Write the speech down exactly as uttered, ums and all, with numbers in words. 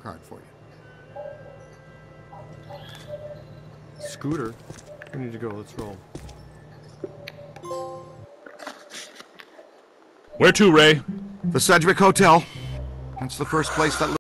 card for you. Scooter. We need to go. Let's roll. Where to, Ray? The Sedgwick Hotel. That's the first place that